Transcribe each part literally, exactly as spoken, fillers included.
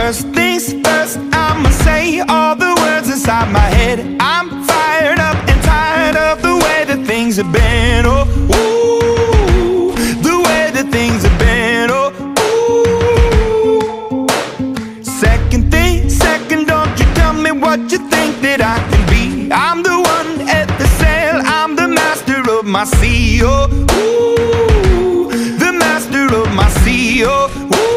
First things first, I'ma say all the words inside my head. I'm fired up and tired of the way that things have been. Oh, ooh, the way that things have been. Oh, ooh. Second thing, second, don't you tell me what you think that I can be. I'm the one at the sail, I'm the master of my sea. Oh, ooh, the master of my sea. Oh,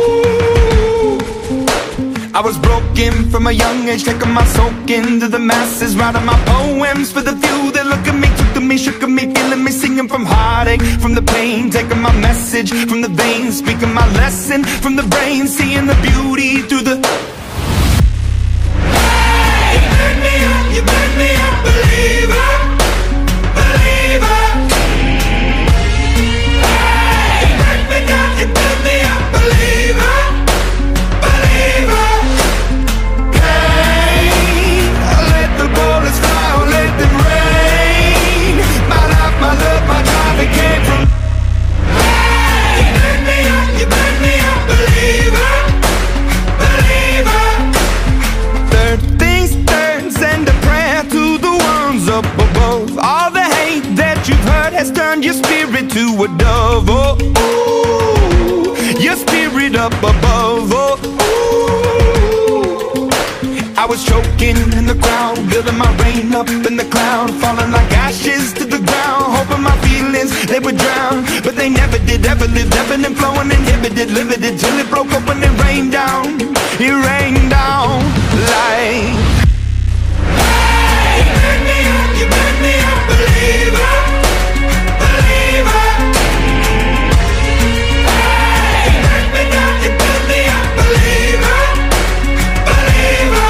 I was broken from a young age, taking my soak into the masses, writing my poems for the few that look at me, took to me, shook at me, feeling me, singing from heartache, from the pain, taking my message from the veins, speaking my lesson from the brain, seeing the beauty through the... Hey, you burn me up, you burn me up, believer, believer. Hey, you burn me down, you burn me up, believer, believer. My love, my drive, it came from. Hey, you burn me up, you burn me up, believer, believer. Third things third, send a prayer to the ones up above. All the hate that you've heard has turned your spirit to a dove. Oh, ooh, your spirit up above. Oh, ooh. I was choking in the crowd, building my rain up in the cloud, falling like ashes to the ground, hoping my feelings, they would drown. But they never did, ever lived, ebbing and flowing, inhibited, limited, till it broke open and rained down. It rained down like... Hey, you burn me up, you burn me up, believer, believer. Hey, you burn me down, you burn me up, believer, believer.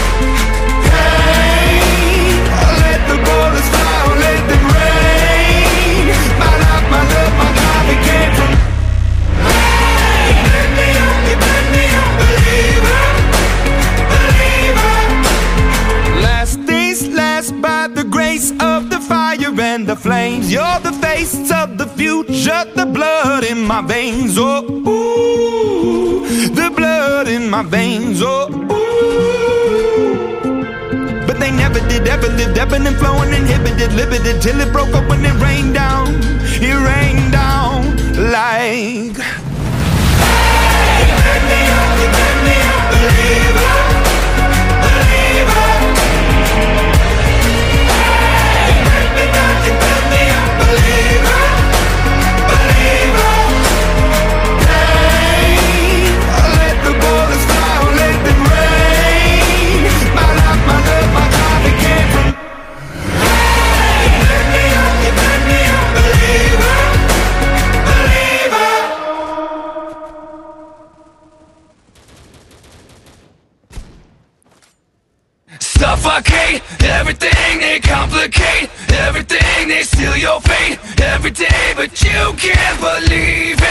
Of the fire and the flames, you're the face of the future, the blood in my veins. Oh, ooh, the blood in my veins. Oh, ooh. But they never did, ever lived, ebbing and flowing, inhibited, limited, till it broke up when it rained down. It rained down like... Hey, you burn me up, you burn me up, believer, believer. You burn me up, believer, believer. Hey, let the bullets fly, let them rain. My life, my love, my drive, it came from. Hey, you burn me up, you burn me up, believer, believer. Suffocate everything, they complicate everything, they seal your fate every day, but you can't believe